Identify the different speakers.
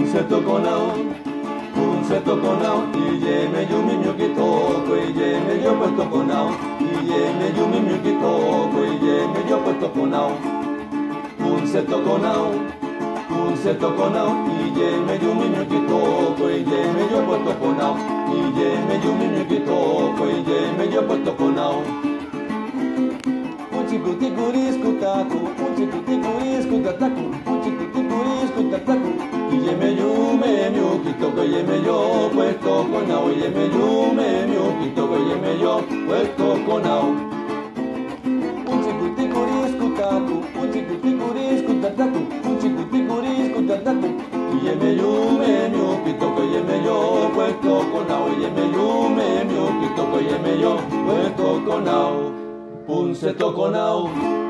Speaker 1: punse toconao, y yeme yumi miuki toko, y yeme yo pues toconao, y yeme yumi miuki toko, y yeme yo pues toconao, punse toconao, y yeme yumi miuki toko, y yeme yo pues toconao, y yeme yumi miuki toko, y yeme yo pues toconao. Uchikutikurisku taku, uchikutikurisku tataku, uchikutikurisku tataku, y yeme yume miuki toko, y yeme yo pues toconao, y yeme yume miuki toko, y yeme yo pues toconao. Uchikutikurisku taku, uchikutikurisku tataku, uchikutikurisku tataku, y yeme yume miuki toko, y yeme yo pues toconao, y yeme yume miuki toko, y yeme yo pues toconao. Punse toconao.